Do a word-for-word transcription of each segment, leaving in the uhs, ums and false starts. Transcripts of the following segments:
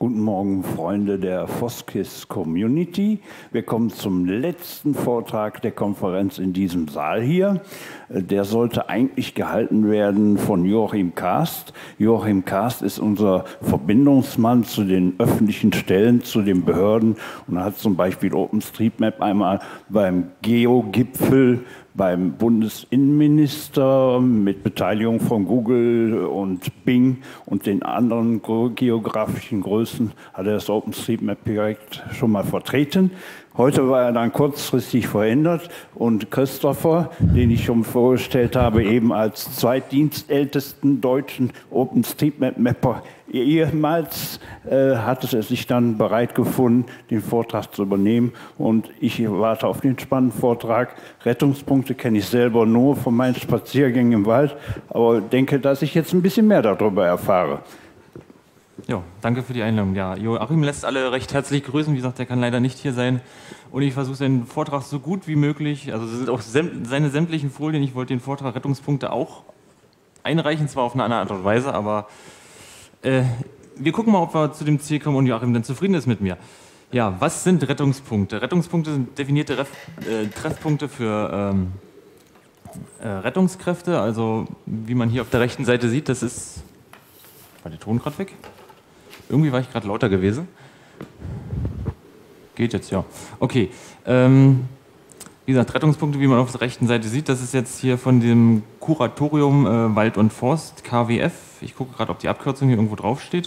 Guten Morgen, Freunde der Foskis Community. Wir kommen zum letzten Vortrag der Konferenz in diesem Saal hier. Der sollte eigentlich gehalten werden von Joachim Kast. Joachim Kast ist unser Verbindungsmann zu den öffentlichen Stellen, zu den Behörden und hat zum Beispiel OpenStreetMap einmal beim Geo-Gipfel beim Bundesinnenminister mit Beteiligung von Google und Bing und den anderen geografischen Größen hat er das OpenStreetMap-Projekt schon mal vertreten. Heute war er dann kurzfristig verhindert und Christopher, den ich schon vorgestellt habe, eben als zweitdienstältesten deutschen OpenStreetMap-Mapper ehemals, äh, hat es sich dann bereit gefunden, den Vortrag zu übernehmen. Und ich warte auf den spannenden Vortrag. Rettungspunkte kenne ich selber nur von meinen Spaziergängen im Wald, aber denke, dass ich jetzt ein bisschen mehr darüber erfahre. Ja, danke für die Einladung. Ja, Joachim lässt alle recht herzlich grüßen. Wie gesagt, er kann leider nicht hier sein. Und ich versuche seinen Vortrag so gut wie möglich, also es sind auch säm seine sämtlichen Folien, ich wollte den Vortrag Rettungspunkte auch einreichen, zwar auf eine andere Art und Weise, aber äh, wir gucken mal, ob wir zu dem Ziel kommen und Joachim dann zufrieden ist mit mir. Ja, was sind Rettungspunkte? Rettungspunkte sind definierte Ref äh, Treffpunkte für ähm, äh, Rettungskräfte, also wie man hier auf der rechten Seite sieht, das ist... War der Ton gerade weg? Irgendwie war ich gerade lauter gewesen. Geht jetzt, ja. Okay. Ähm, wie gesagt, Rettungspunkte, wie man auf der rechten Seite sieht, das ist jetzt hier von dem Kuratorium äh, Wald und Forst, K W F. Ich gucke gerade, ob die Abkürzung hier irgendwo drauf steht.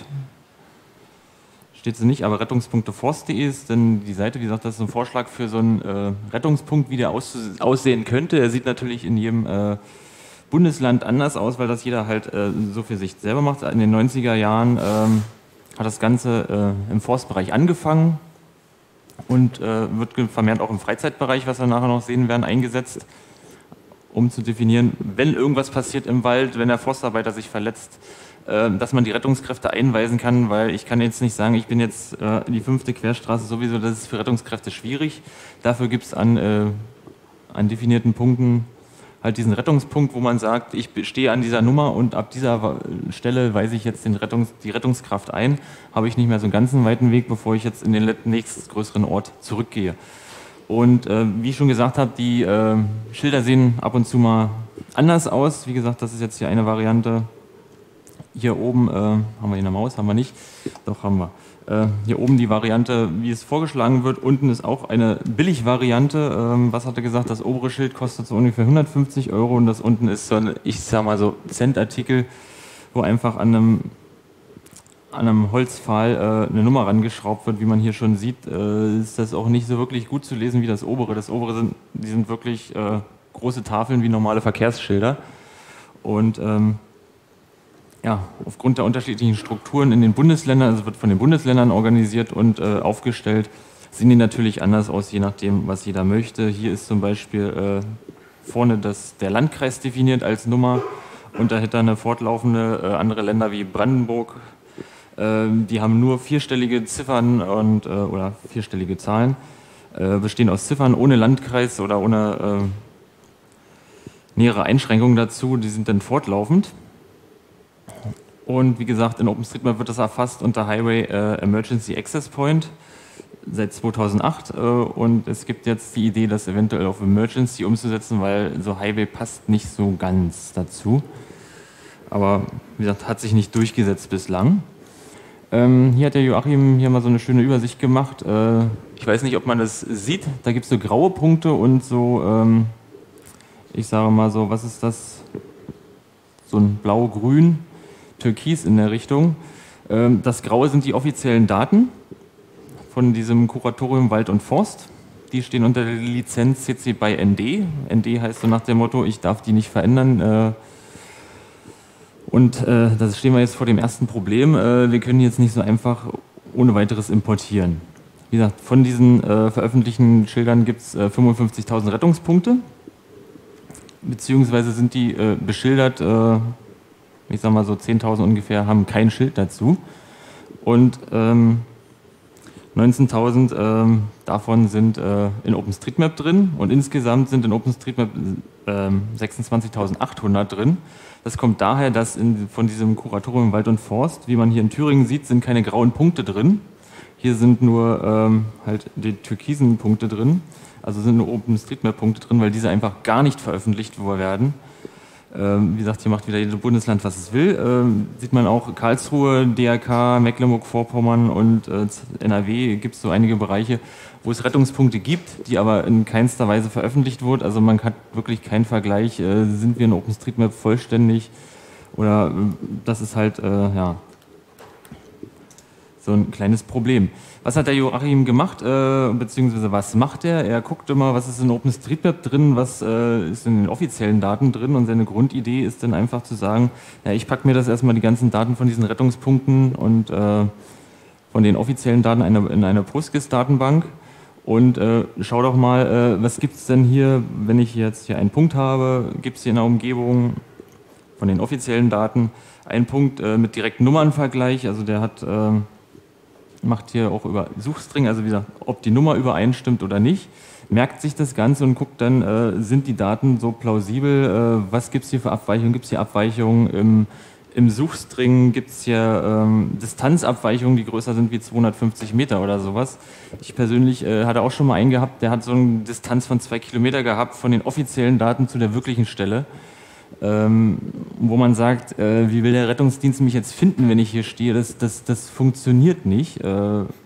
Steht sie nicht, aber rettungspunkte forst punkt de ist denn die Seite, wie gesagt, das ist ein Vorschlag für so einen äh, Rettungspunkt, wie der aussehen könnte. Er sieht natürlich in jedem äh, Bundesland anders aus, weil das jeder halt äh, so für sich selber macht. In den neunziger Jahren ähm, hat das Ganze äh, im Forstbereich angefangen und äh, wird vermehrt auch im Freizeitbereich, was wir nachher noch sehen werden, eingesetzt, um zu definieren, wenn irgendwas passiert im Wald, wenn der Forstarbeiter sich verletzt, äh, dass man die Rettungskräfte einweisen kann, weil ich kann jetzt nicht sagen, ich bin jetzt äh, die fünfte Querstraße sowieso, das ist für Rettungskräfte schwierig. Dafür gibt es an, äh, an definierten Punkten halt diesen Rettungspunkt, wo man sagt, ich stehe an dieser Nummer und ab dieser Stelle weise ich jetzt den Rettungs-, die Rettungskraft ein, habe ich nicht mehr so einen ganzen weiten Weg, bevor ich jetzt in den nächstgrößeren Ort zurückgehe. Und äh, wie ich schon gesagt habe, die äh, Schilder sehen ab und zu mal anders aus. Wie gesagt, das ist jetzt hier eine Variante. Hier oben, äh, haben wir hier eine Maus, haben wir nicht, doch haben wir. Äh, hier oben die Variante, wie es vorgeschlagen wird. Unten ist auch eine Billig-Variante. Ähm, was hat er gesagt? Das obere Schild kostet so ungefähr hundertfünfzig Euro und das unten ist so ein, ich sag mal so, Cent-Artikel, wo einfach an einem, an einem Holzpfahl äh, eine Nummer rangeschraubt wird. Wie man hier schon sieht, äh, ist das auch nicht so wirklich gut zu lesen wie das obere. Das obere sind, die sind wirklich äh, große Tafeln wie normale Verkehrsschilder. Und ähm, ja, aufgrund der unterschiedlichen Strukturen in den Bundesländern, also wird von den Bundesländern organisiert und äh, aufgestellt, sehen die natürlich anders aus, je nachdem, was jeder möchte. Hier ist zum Beispiel äh, vorne das, der Landkreis definiert als Nummer und dahinter eine fortlaufende, äh, andere Länder wie Brandenburg, äh, die haben nur vierstellige Ziffern und, äh, oder vierstellige Zahlen, äh, bestehen aus Ziffern ohne Landkreis oder ohne äh, nähere Einschränkungen dazu, die sind dann fortlaufend. Und wie gesagt, in OpenStreetMap wird das erfasst unter Highway äh, Emergency Access Point seit zweitausendacht. Äh, und es gibt jetzt die Idee, das eventuell auf Emergency umzusetzen, weil so Highway passt nicht so ganz dazu. Aber wie gesagt, hat sich nicht durchgesetzt bislang. Ähm, hier hat der Joachim hier mal so eine schöne Übersicht gemacht. Äh, ich weiß nicht, ob man das sieht. Da gibt es so graue Punkte und so, ähm, ich sage mal so, was ist das? So ein blau-grün. Türkis in der Richtung. Das Graue sind die offiziellen Daten von diesem Kuratorium Wald und Forst. Die stehen unter der Lizenz C C BY N D. N D heißt so nach dem Motto, ich darf die nicht verändern. Und da stehen wir jetzt vor dem ersten Problem. Wir können jetzt nicht so einfach ohne weiteres importieren. Wie gesagt, von diesen veröffentlichten Schildern gibt es fünfundfünfzigtausend Rettungspunkte. Beziehungsweise sind die beschildert, ich sag mal so zehntausend ungefähr, haben kein Schild dazu. Und ähm, neunzehntausend ähm, davon sind äh, in OpenStreetMap drin und insgesamt sind in OpenStreetMap äh, sechsundzwanzigtausendachthundert drin. Das kommt daher, dass in, von diesem Kuratorium Wald und Forst, wie man hier in Thüringen sieht, sind keine grauen Punkte drin. Hier sind nur ähm, halt die türkisen Punkte drin, also sind nur OpenStreetMap-Punkte drin, weil diese einfach gar nicht veröffentlicht werden. Ähm, wie gesagt, hier macht wieder jedes Bundesland, was es will. Ähm, sieht man auch Karlsruhe, D R K, Mecklenburg-Vorpommern und äh, N R W gibt es so einige Bereiche, wo es Rettungspunkte gibt, die aber in keinster Weise veröffentlicht wurden. Also man hat wirklich keinen Vergleich, äh, sind wir in OpenStreetMap vollständig oder äh, das ist halt, äh, ja, so ein kleines Problem. Was hat der Joachim gemacht, äh, beziehungsweise was macht er? Er guckt immer, was ist in OpenStreetMap drin, was äh, ist in den offiziellen Daten drin und seine Grundidee ist dann einfach zu sagen, ja, ich packe mir das erstmal die ganzen Daten von diesen Rettungspunkten und äh, von den offiziellen Daten in eine, in eine PostGIS-Datenbank und äh, schau doch mal, äh, was gibt es denn hier, wenn ich jetzt hier einen Punkt habe, gibt es hier in der Umgebung von den offiziellen Daten einen Punkt äh, mit direkten Nummernvergleich, also der hat... Äh, macht hier auch über Suchstring, also wie gesagt, ob die Nummer übereinstimmt oder nicht, merkt sich das Ganze und guckt dann, äh, sind die Daten so plausibel, äh, was gibt es hier für Abweichungen, gibt es hier Abweichungen im, im Suchstring, gibt es hier ähm, Distanzabweichungen, die größer sind wie zweihundertfünfzig Meter oder sowas. Ich persönlich äh, hatte auch schon mal einen gehabt, der hat so eine Distanz von zwei Kilometer gehabt von den offiziellen Daten zu der wirklichen Stelle. Ähm, wo man sagt, äh, wie will der Rettungsdienst mich jetzt finden, wenn ich hier stehe, das, das, das funktioniert nicht. Äh,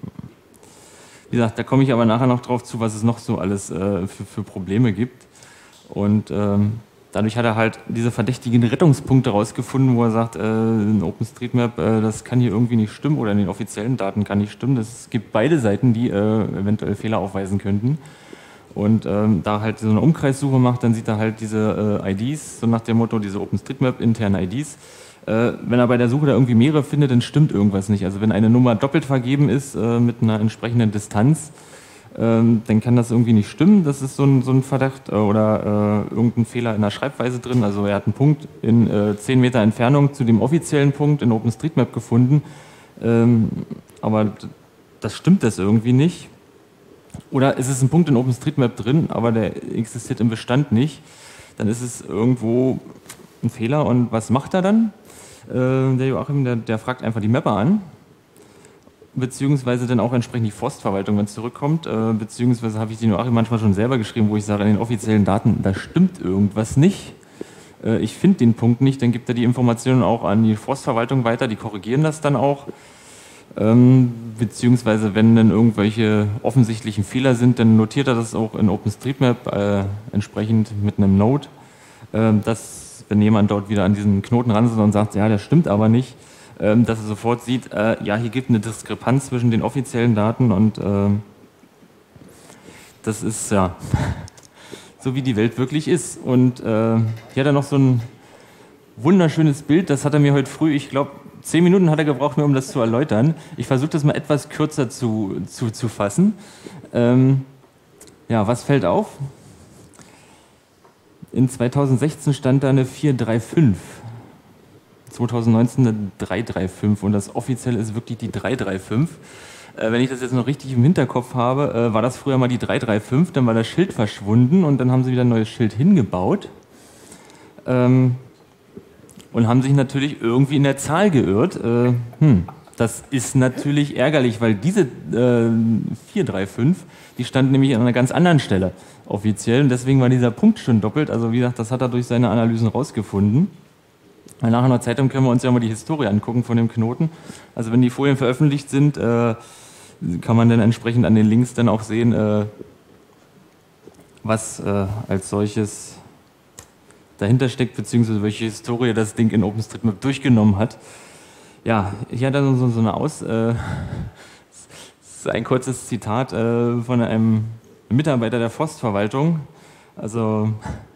wie gesagt, da komme ich aber nachher noch drauf zu, was es noch so alles äh, für, für Probleme gibt. Und ähm, dadurch hat er halt diese verdächtigen Rettungspunkte rausgefunden, wo er sagt, äh, in OpenStreetMap, äh, das kann hier irgendwie nicht stimmen oder in den offiziellen Daten kann nicht stimmen. Es gibt beide Seiten, die äh, eventuell Fehler aufweisen könnten. Und ähm, da halt so eine Umkreissuche macht, dann sieht er halt diese äh, I Ds, so nach dem Motto, diese OpenStreetMap interne I Ds. Äh, wenn er bei der Suche da irgendwie mehrere findet, dann stimmt irgendwas nicht. Also wenn eine Nummer doppelt vergeben ist äh, mit einer entsprechenden Distanz, äh, dann kann das irgendwie nicht stimmen. Das ist so ein, so ein Verdacht äh, oder äh, irgendein Fehler in der Schreibweise drin. Also er hat einen Punkt in äh, zehn Meter Entfernung zu dem offiziellen Punkt in OpenStreetMap gefunden, ähm, aber das stimmt das irgendwie nicht. Oder ist es ein Punkt in OpenStreetMap drin, aber der existiert im Bestand nicht, dann ist es irgendwo ein Fehler. Und was macht er dann? Äh, der Joachim, der, der fragt einfach die Mapper an, beziehungsweise dann auch entsprechend die Forstverwaltung, wenn es zurückkommt, äh, beziehungsweise habe ich den Joachim manchmal schon selber geschrieben, wo ich sage, in den offiziellen Daten, da stimmt irgendwas nicht. Äh, ich finde den Punkt nicht, dann gibt er die Informationen auch an die Forstverwaltung weiter, die korrigieren das dann auch. Ähm, beziehungsweise wenn dann irgendwelche offensichtlichen Fehler sind, dann notiert er das auch in OpenStreetMap äh, entsprechend mit einem Node, äh, dass wenn jemand dort wieder an diesen Knoten ran ist und sagt, ja, der stimmt aber nicht, äh, dass er sofort sieht, äh, ja, hier gibt eine Diskrepanz zwischen den offiziellen Daten und äh, das ist ja so, wie die Welt wirklich ist. Und äh, hier hat er noch so ein wunderschönes Bild, das hat er mir heute früh, ich glaube, zehn Minuten hat er gebraucht, nur um das zu erläutern. Ich versuche das mal etwas kürzer zu, zu, zu fassen. Ähm, ja, was fällt auf? In zweitausendsechzehn stand da eine vier drei fünf. zweitausendneunzehn eine drei drei fünf und das offizielle ist wirklich die drei drei fünf. Äh, wenn ich das jetzt noch richtig im Hinterkopf habe, äh, war das früher mal die drei drei fünf, dann war das Schild verschwunden und dann haben sie wieder ein neues Schild hingebaut. Ähm, Und haben sich natürlich irgendwie in der Zahl geirrt. Äh, hm, das ist natürlich ärgerlich, weil diese äh, vier drei fünf, die stand nämlich an einer ganz anderen Stelle offiziell. Und deswegen war dieser Punkt schon doppelt. Also wie gesagt, das hat er durch seine Analysen rausgefunden. Weil nachher in der Zeitung können wir uns ja mal die Historie angucken von dem Knoten. Also wenn die Folien veröffentlicht sind, äh, kann man dann entsprechend an den Links dann auch sehen, äh, was äh, als solches dahinter steckt, beziehungsweise welche Historie das Ding in OpenStreetMap durchgenommen hat. Ja, hier hat er so, so eine Aus... Äh, das ist ein kurzes Zitat äh, von einem Mitarbeiter der Forstverwaltung. Also,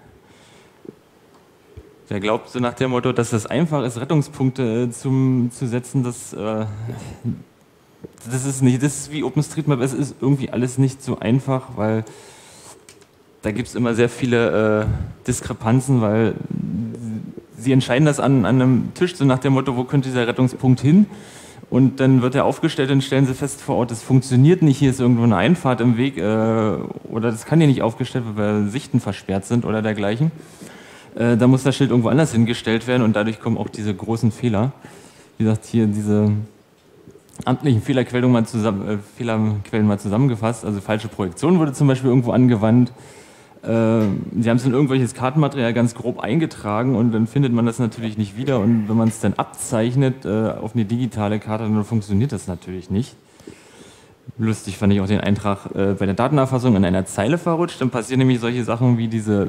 der glaubt so nach dem Motto, dass das einfach ist, Rettungspunkte äh, zum, zu setzen, das, äh, das ist nicht, das ist wie OpenStreetMap, es ist irgendwie alles nicht so einfach, weil da gibt es immer sehr viele äh, Diskrepanzen, weil sie entscheiden das an, an einem Tisch, so nach dem Motto, wo könnte dieser Rettungspunkt hin? Und dann wird er aufgestellt und stellen sie fest vor Ort, das funktioniert nicht, hier ist irgendwo eine Einfahrt im Weg äh, oder das kann hier nicht aufgestellt werden, weil Sichten versperrt sind oder dergleichen. Äh, da muss das Schild irgendwo anders hingestellt werden und dadurch kommen auch diese großen Fehler. Wie gesagt, hier diese amtlichen Fehlerquellen mal, zusammen, äh, Fehlerquellen mal zusammengefasst. Also falsche Projektion wurde zum Beispiel irgendwo angewandt. Äh, sie haben es in irgendwelches Kartenmaterial ganz grob eingetragen und dann findet man das natürlich nicht wieder. Und wenn man es dann abzeichnet äh, auf eine digitale Karte, dann funktioniert das natürlich nicht. Lustig fand ich auch den Eintrag äh, bei der Datenerfassung in einer Zeile verrutscht. Dann passieren nämlich solche Sachen wie diese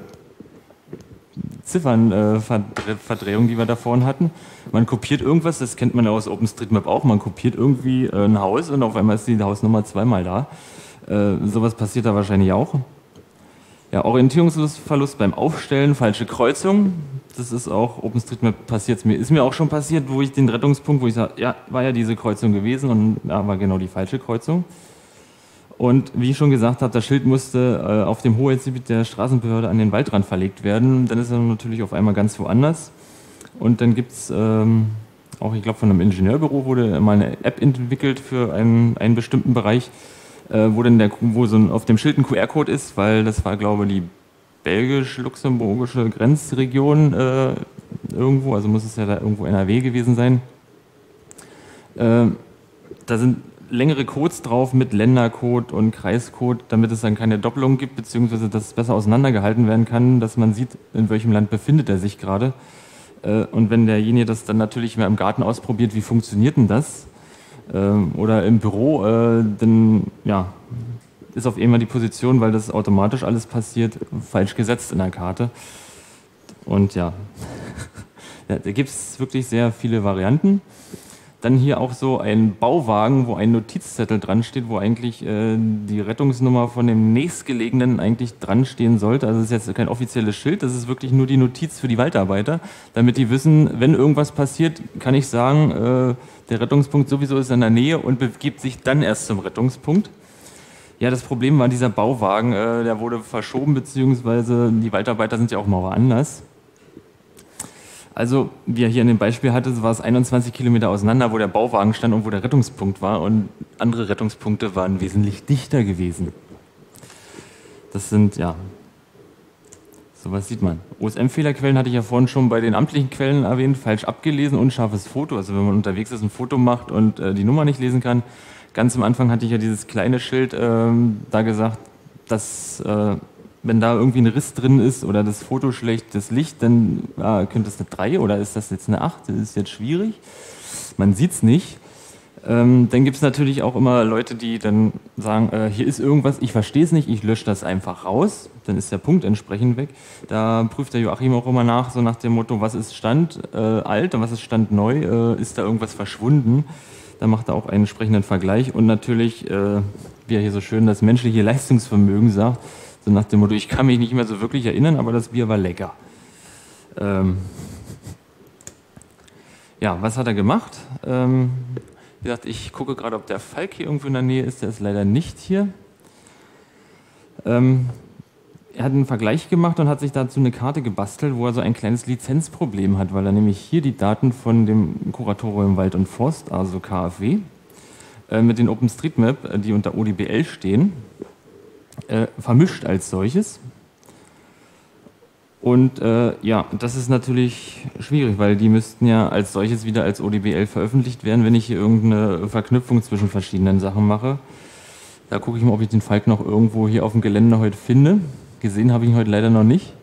Ziffernverdrehung, äh, die wir da vorhin hatten. Man kopiert irgendwas, das kennt man ja aus OpenStreetMap auch, man kopiert irgendwie äh, ein Haus und auf einmal ist die Hausnummer zweimal da. Äh, sowas passiert da wahrscheinlich auch. Ja, Orientierungsverlust beim Aufstellen, falsche Kreuzung. Das ist auch, OpenStreetMap passiert mir, ist mir auch schon passiert, wo ich den Rettungspunkt, wo ich sage, ja, war ja diese Kreuzung gewesen und ja, war genau die falsche Kreuzung. Und wie ich schon gesagt habe, das Schild musste äh, auf dem Hoheitsgebiet der Straßenbehörde an den Waldrand verlegt werden. Dann ist er natürlich auf einmal ganz woanders. Und dann gibt es ähm, auch, ich glaube von einem Ingenieurbüro wurde mal eine App entwickelt für einen, einen bestimmten Bereich, äh, wo dann der, wo so ein, auf dem Schild ein Q R-Code ist, weil das war, glaube ich, die belgisch-luxemburgische Grenzregion äh, irgendwo, also muss es ja da irgendwo N R W gewesen sein. Äh, da sind längere Codes drauf mit Ländercode und Kreiscode, damit es dann keine Doppelung gibt, beziehungsweise dass es besser auseinandergehalten werden kann, dass man sieht, in welchem Land befindet er sich gerade. Und wenn derjenige das dann natürlich mal im Garten ausprobiert, wie funktioniert denn das? Oder im Büro, dann ja, ist auf einmal die Position, weil das automatisch alles passiert, falsch gesetzt in der Karte. Und ja, ja da gibt es wirklich sehr viele Varianten. Dann hier auch so ein Bauwagen, wo ein Notizzettel dran steht, wo eigentlich äh, die Rettungsnummer von dem nächstgelegenen eigentlich dran stehen sollte. Also das ist jetzt kein offizielles Schild, das ist wirklich nur die Notiz für die Waldarbeiter, damit die wissen, wenn irgendwas passiert, kann ich sagen, äh, der Rettungspunkt sowieso ist in der Nähe und begibt sich dann erst zum Rettungspunkt. Ja, das Problem war dieser Bauwagen, äh, der wurde verschoben, beziehungsweise die Waldarbeiter sind ja auch mal woanders. Also, wie er hier in dem Beispiel hatte, war es einundzwanzig Kilometer auseinander, wo der Bauwagen stand und wo der Rettungspunkt war. Und andere Rettungspunkte waren wesentlich dichter gewesen. Das sind, ja, sowas sieht man. O S M-Fehlerquellen hatte ich ja vorhin schon bei den amtlichen Quellen erwähnt. Falsch abgelesen, unscharfes Foto. Also wenn man unterwegs ist, ein Foto macht und äh, die Nummer nicht lesen kann. Ganz am Anfang hatte ich ja dieses kleine Schild ähm, da gesagt, dass... Äh, wenn da irgendwie ein Riss drin ist oder das Foto schlecht, das Licht, dann ah, könnte es eine drei oder ist das jetzt eine acht? Das ist jetzt schwierig. Man sieht es nicht. Ähm, dann gibt es natürlich auch immer Leute, die dann sagen, äh, hier ist irgendwas, ich verstehe es nicht, ich lösche das einfach raus. Dann ist der Punkt entsprechend weg. Da prüft der Joachim auch immer nach, so nach dem Motto, was ist Stand äh, alt und was ist Stand neu? Äh, ist da irgendwas verschwunden? Da macht er auch einen entsprechenden Vergleich. Und natürlich, äh, wie er hier so schön das menschliche Leistungsvermögen sagt, so nach dem Motto, ich kann mich nicht mehr so wirklich erinnern, aber das Bier war lecker. Ähm ja, was hat er gemacht? Ähm wie gesagt, ich gucke gerade, ob der Falk hier irgendwo in der Nähe ist. Der ist leider nicht hier. Ähm er hat einen Vergleich gemacht und hat sich dazu eine Karte gebastelt, wo er so ein kleines Lizenzproblem hat, weil er nämlich hier die Daten von dem Kuratorium Wald und Forst, also K F W, äh, mit den OpenStreetMap, die unter O D B L stehen, Äh, vermischt als solches. Und äh, ja, das ist natürlich schwierig, weil die müssten ja als solches wieder als O D B L veröffentlicht werden, wenn ich hier irgendeine Verknüpfung zwischen verschiedenen Sachen mache. Da gucke ich mal, ob ich den Falk noch irgendwo hier auf dem Gelände heute finde. Gesehen habe ich ihn heute leider noch nicht.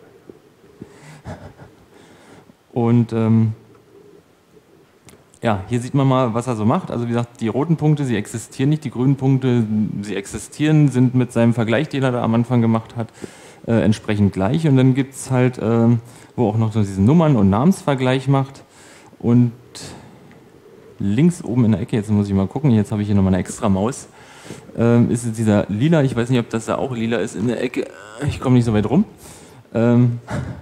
Und ähm, ja, hier sieht man mal, was er so macht. Also wie gesagt, die roten Punkte, sie existieren nicht, die grünen Punkte, sie existieren, sind mit seinem Vergleich, den er da am Anfang gemacht hat, äh, entsprechend gleich. Und dann gibt es halt, äh, wo auch noch so diesen Nummern- und Namensvergleich macht. Und links oben in der Ecke, jetzt muss ich mal gucken, jetzt habe ich hier nochmal eine extra Maus, äh, ist es dieser lila, ich weiß nicht, ob das da auch lila ist in der Ecke, ich komme nicht so weit rum. Ähm,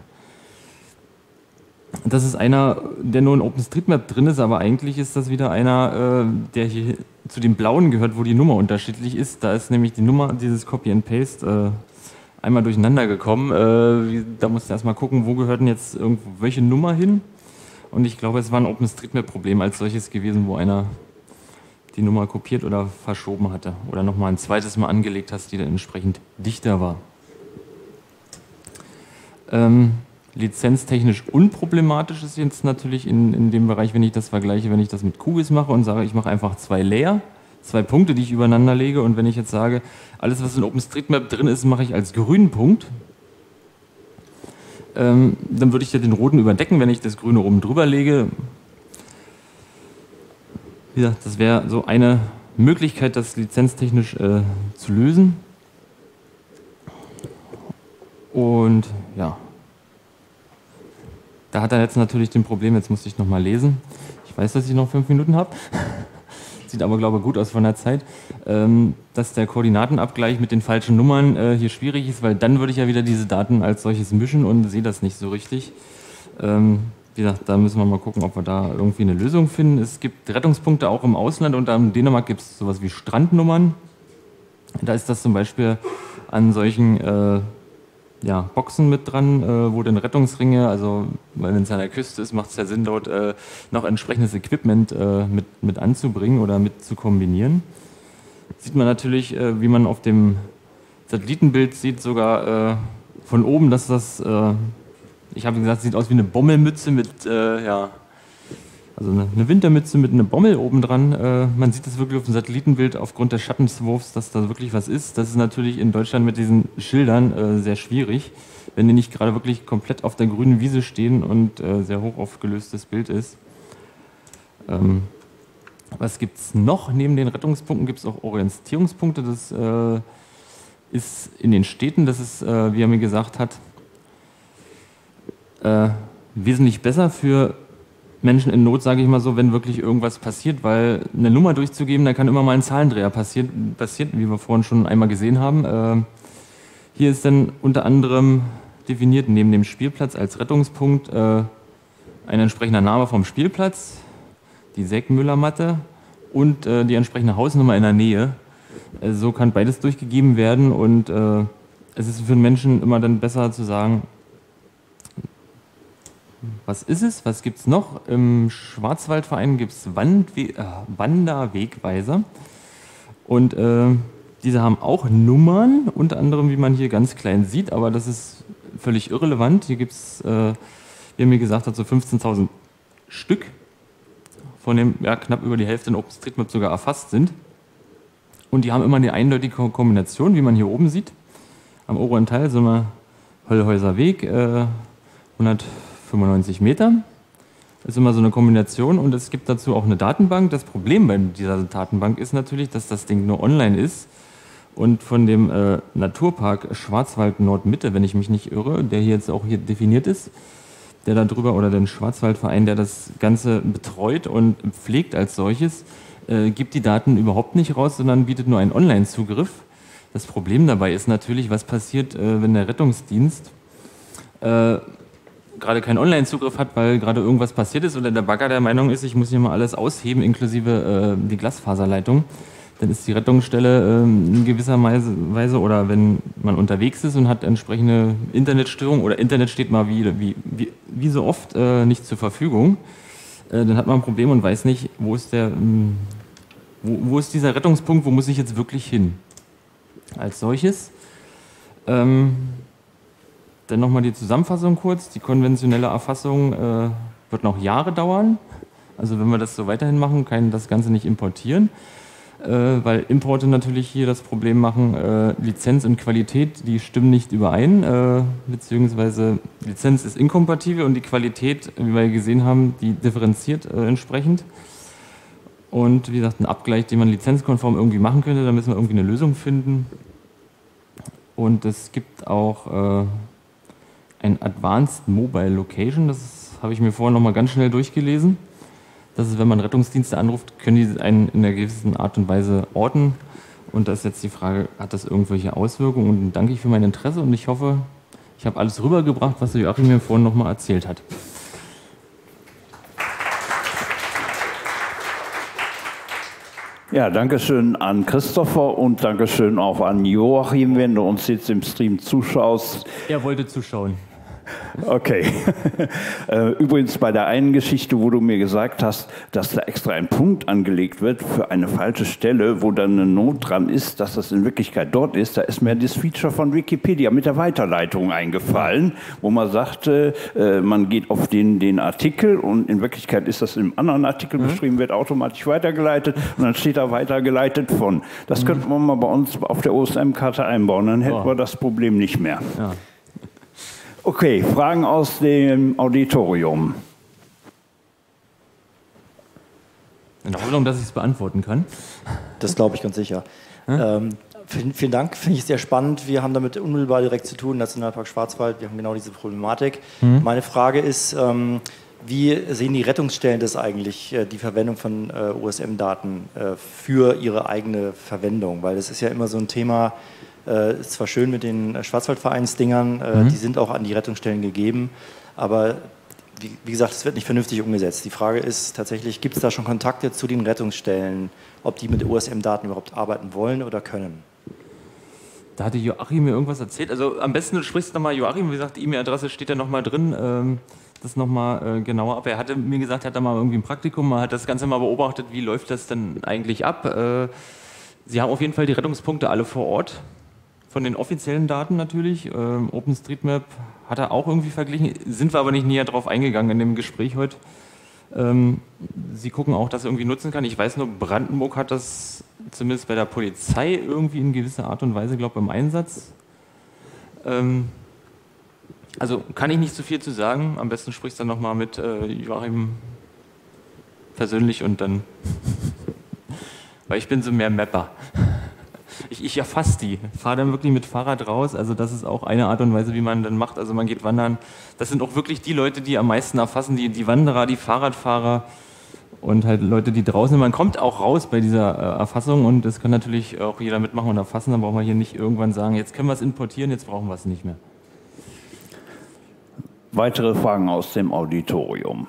Das ist einer, der nur in OpenStreetMap drin ist, aber eigentlich ist das wieder einer, äh, der hier zu den blauen gehört, wo die Nummer unterschiedlich ist. Da ist nämlich die Nummer, dieses Copy and Paste, äh, einmal durcheinander gekommen. Äh, da musst du erstmal gucken, wo gehört denn jetzt irgendwo welche Nummer hin. Und ich glaube, es war ein OpenStreetMap-Problem als solches gewesen, wo einer die Nummer kopiert oder verschoben hatte oder nochmal ein zweites Mal angelegt hast, die dann entsprechend dichter war. Ähm, lizenztechnisch unproblematisch ist jetzt natürlich in, in dem Bereich, wenn ich das vergleiche, wenn ich das mit QGIS mache und sage, ich mache einfach zwei Layer, zwei Punkte, die ich übereinander lege, und wenn ich jetzt sage, alles was in OpenStreetMap drin ist, mache ich als grünen Punkt, ähm, dann würde ich ja den roten überdecken, wenn ich das grüne oben drüber lege. Wie gesagt, das wäre so eine Möglichkeit, das lizenztechnisch äh, zu lösen. Und ja, da hat er jetzt natürlich den Problem, jetzt musste ich noch mal lesen. Ich weiß, dass ich noch fünf Minuten habe. Sieht aber, glaube ich, gut aus von der Zeit. Ähm, dass der Koordinatenabgleich mit den falschen Nummern äh, hier schwierig ist, weil dann würde ich ja wieder diese Daten als solches mischen und sehe das nicht so richtig. Ähm, wie gesagt, da müssen wir mal gucken, ob wir da irgendwie eine Lösung finden. Es gibt Rettungspunkte auch im Ausland, und in Dänemark gibt es sowas wie Strandnummern. Da ist das zum Beispiel an solchen äh, ja, Boxen mit dran, äh, wo dann Rettungsringe, also weil wenn es an der Küste ist, macht es ja Sinn, dort äh, noch entsprechendes Equipment äh, mit, mit anzubringen oder mit zu kombinieren. Sieht man natürlich, äh, wie man auf dem Satellitenbild sieht, sogar äh, von oben, dass das, äh, ich habe gesagt, sieht aus wie eine Bommelmütze mit, äh, ja, also eine, eine Wintermütze mit einer Bommel oben dran. Äh, man sieht das wirklich auf dem Satellitenbild aufgrund des Schattenswurfs, dass da wirklich was ist. Das ist natürlich in Deutschland mit diesen Schildern äh, sehr schwierig, wenn die nicht gerade wirklich komplett auf der grünen Wiese stehen und äh, sehr hoch aufgelöstes Bild ist. Ähm, was gibt es noch? Neben den Rettungspunkten gibt es auch Orientierungspunkte. Das äh, ist in den Städten, das ist, äh, wie er mir gesagt hat, äh, wesentlich besser für Menschen in Not, sage ich mal so, wenn wirklich irgendwas passiert, weil eine Nummer durchzugeben, da kann immer mal ein Zahlendreher passieren, passiert, wie wir vorhin schon einmal gesehen haben. Äh, hier ist dann unter anderem definiert neben dem Spielplatz als Rettungspunkt äh, ein entsprechender Name vom Spielplatz, die Sägmüllermatte und äh, die entsprechende Hausnummer in der Nähe. Äh, so kann beides durchgegeben werden, und äh, es ist für den Menschen immer dann besser zu sagen, was ist es? Was gibt es noch? Im Schwarzwaldverein gibt es Wandwe- äh, Wanderwegweiser. Und äh, diese haben auch Nummern, unter anderem, wie man hier ganz klein sieht, aber das ist völlig irrelevant. Hier gibt es, äh, wie er mir gesagt hat, so fünfzehntausend Stück, von dem ja, knapp über die Hälfte in OpenStreetMap sogar erfasst sind. Und die haben immer eine eindeutige Kombination, wie man hier oben sieht. Am oberen Teil sind wir Höllhäuser Weg, äh, hundertfünfundneunzig Meter. Das ist immer so eine Kombination, und es gibt dazu auch eine Datenbank. Das Problem bei dieser Datenbank ist natürlich, dass das Ding nur online ist und von dem äh, Naturpark Schwarzwald Nordmitte, wenn ich mich nicht irre, der hier jetzt auch hier definiert ist, der da drüber, oder den Schwarzwaldverein, der das Ganze betreut und pflegt als solches, äh, gibt die Daten überhaupt nicht raus, sondern bietet nur einen Online-Zugriff. Das Problem dabei ist natürlich, was passiert, äh, wenn der Rettungsdienst äh, gerade keinen Online-Zugriff hat, weil gerade irgendwas passiert ist oder der Bagger der Meinung ist, ich muss hier mal alles ausheben, inklusive äh, die Glasfaserleitung. Dann ist die Rettungsstelle äh, in gewisser Weise, oder wenn man unterwegs ist und hat entsprechende Internetstörung oder Internet steht mal wie, wie, wie, wie so oft äh, nicht zur Verfügung, äh, dann hat man ein Problem und weiß nicht, wo ist, der, ähm, wo, wo ist dieser Rettungspunkt, wo muss ich jetzt wirklich hin? Als solches. Ähm, Dann nochmal die Zusammenfassung kurz. Die konventionelle Erfassung äh, wird noch Jahre dauern. Also wenn wir das so weiterhin machen, kann das Ganze nicht importieren, äh, weil Importe natürlich hier das Problem machen, äh, Lizenz und Qualität, die stimmen nicht überein, äh, beziehungsweise Lizenz ist inkompatibel und die Qualität, wie wir gesehen haben, die differenziert äh, entsprechend. Und wie gesagt, ein Abgleich, den man lizenzkonform irgendwie machen könnte, da müssen wir irgendwie eine Lösung finden. Und es gibt auch äh, ein Advanced Mobile Location, das habe ich mir vorher noch mal ganz schnell durchgelesen. Das ist, wenn man Rettungsdienste anruft, können die einen in einer gewissen Art und Weise orten. Und da ist jetzt die Frage, hat das irgendwelche Auswirkungen? Und dann danke ich für mein Interesse, und ich hoffe, ich habe alles rübergebracht, was Joachim mir vorhin noch mal erzählt hat. Ja, danke schön an Christopher und danke schön auch an Joachim, wenn du uns jetzt im Stream zuschaust. Er wollte zuschauen. Okay. Übrigens bei der einen Geschichte, wo du mir gesagt hast, dass da extra ein Punkt angelegt wird für eine falsche Stelle, wo dann eine Not dran ist, dass das in Wirklichkeit dort ist, da ist mir das Feature von Wikipedia mit der Weiterleitung eingefallen, wo man sagte, man geht auf den, den Artikel und in Wirklichkeit ist das im anderen Artikel mhm. beschrieben, wird automatisch weitergeleitet und dann steht da weitergeleitet von. Das mhm. könnte man mal bei uns auf der O S M-Karte einbauen, dann hätten oh. wir das Problem nicht mehr. Ja. Okay, Fragen aus dem Auditorium. In der Hoffnung, dass ich es beantworten kann. Das glaube ich ganz sicher. Hm? Ähm, vielen, vielen Dank, finde ich sehr spannend. Wir haben damit unmittelbar direkt zu tun, Nationalpark Schwarzwald, wir haben genau diese Problematik. Hm? Meine Frage ist, ähm, wie sehen die Rettungsstellen das eigentlich, äh, die Verwendung von äh, O S M-Daten äh, für ihre eigene Verwendung? Weil das ist ja immer so ein Thema, äh, ist zwar schön mit den äh, Schwarzwaldvereinsdingern, äh, mhm. die sind auch an die Rettungsstellen gegeben, aber wie, wie gesagt, es wird nicht vernünftig umgesetzt. Die Frage ist tatsächlich, gibt es da schon Kontakte zu den Rettungsstellen, ob die mit O S M-Daten überhaupt arbeiten wollen oder können? Da hatte Joachim mir irgendwas erzählt. Also am besten du sprichst nochmal Joachim, wie gesagt, die E-Mail-Adresse steht da nochmal drin. Ähm, das nochmal äh, genauer ab. Er hatte mir gesagt, er hat da mal irgendwie ein Praktikum, man hat das Ganze mal beobachtet, wie läuft das denn eigentlich ab. Äh, Sie haben auf jeden Fall die Rettungspunkte alle vor Ort, von den offiziellen Daten natürlich. Ähm, OpenStreetMap hat er auch irgendwie verglichen, sind wir aber nicht näher drauf eingegangen in dem Gespräch heute. Ähm, Sie gucken auch, dass er irgendwie nutzen kann. Ich weiß nur, Brandenburg hat das zumindest bei der Polizei irgendwie in gewisser Art und Weise, glaube ich, im Einsatz. Ähm, also kann ich nicht so viel zu sagen. Am besten sprichst du dann nochmal mit äh, Joachim persönlich und dann, weil ich bin so mehr Mapper. Ich, ich erfasse die, fahre dann wirklich mit Fahrrad raus, also das ist auch eine Art und Weise, wie man dann macht, also man geht wandern. Das sind auch wirklich die Leute, die am meisten erfassen, die, die Wanderer, die Fahrradfahrer und halt Leute, die draußen sind. Man kommt auch raus bei dieser äh, Erfassung und das kann natürlich auch jeder mitmachen und erfassen, dann braucht man hier nicht irgendwann sagen, jetzt können wir es importieren, jetzt brauchen wir es nicht mehr. Weitere Fragen aus dem Auditorium.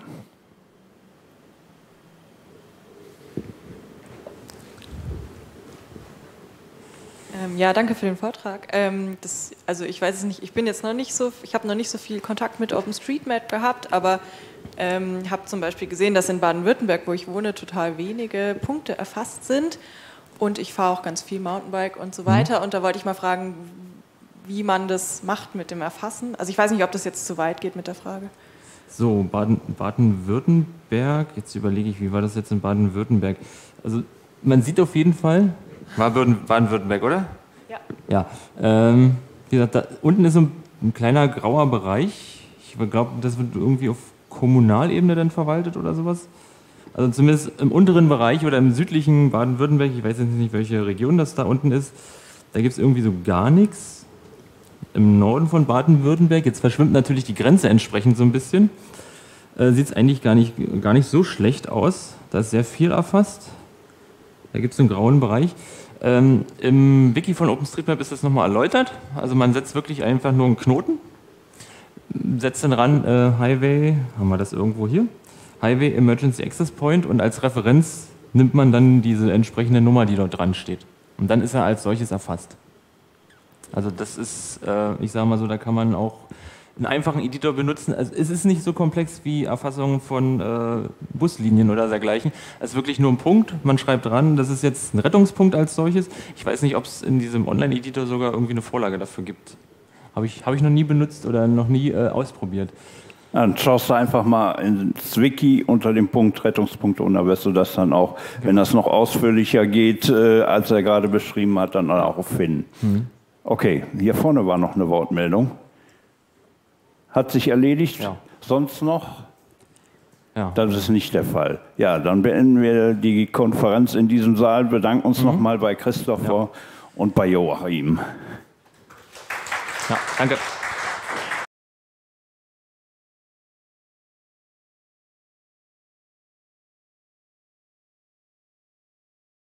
Ähm, ja, danke für den Vortrag. Ähm, das, also ich weiß es nicht, ich bin jetzt noch nicht so, ich habe noch nicht so viel Kontakt mit OpenStreetMap gehabt, aber ähm, habe zum Beispiel gesehen, dass in Baden-Württemberg, wo ich wohne, total wenige Punkte erfasst sind und ich fahre auch ganz viel Mountainbike und so weiter mhm. und da wollte ich mal fragen, wie man das macht mit dem Erfassen. Also ich weiß nicht, ob das jetzt zu weit geht mit der Frage. So, Baden, Baden-Württemberg, jetzt überlege ich, wie war das jetzt in Baden-Württemberg? Also man sieht auf jeden Fall, war Baden-Württemberg, oder? Ja. Ja, ähm, wie gesagt, da unten ist ein, ein kleiner grauer Bereich. Ich glaube, das wird irgendwie auf Kommunalebene dann verwaltet oder sowas. Also zumindest im unteren Bereich oder im südlichen Baden-Württemberg, ich weiß jetzt nicht, welche Region das da unten ist, da gibt es irgendwie so gar nichts. Im Norden von Baden-Württemberg, jetzt verschwimmt natürlich die Grenze entsprechend so ein bisschen, äh, sieht es eigentlich gar nicht, gar nicht so schlecht aus. Da ist sehr viel erfasst. Da gibt es einen grauen Bereich. Ähm, Im Wiki von OpenStreetMap ist das nochmal erläutert. Also man setzt wirklich einfach nur einen Knoten, setzt dann ran äh, Highway, haben wir das irgendwo hier? Highway Emergency Access Point und als Referenz nimmt man dann diese entsprechende Nummer, die dort dran steht. Und dann ist er als solches erfasst. Also das ist, äh, ich sage mal so, da kann man auch einen einfachen Editor benutzen. Also es ist nicht so komplex wie Erfassung von äh, Buslinien oder dergleichen. Es ist wirklich nur ein Punkt, man schreibt dran, das ist jetzt ein Rettungspunkt als solches. Ich weiß nicht, ob es in diesem Online-Editor sogar irgendwie eine Vorlage dafür gibt. Habe ich, hab ich noch nie benutzt oder noch nie äh, ausprobiert. Dann schaust du einfach mal ins Wiki unter dem Punkt Rettungspunkte und da wirst du das dann auch, okay. Wenn das noch ausführlicher geht, äh, als er gerade beschrieben hat, dann auch finden. Mhm. Okay, hier vorne war noch eine Wortmeldung. Hat sich erledigt? Ja. Sonst noch? Ja. Das ist nicht der Fall. Ja, dann beenden wir die Konferenz in diesem Saal, bedanken uns mhm. nochmal bei Christopher ja. und bei Joachim. Ja, danke.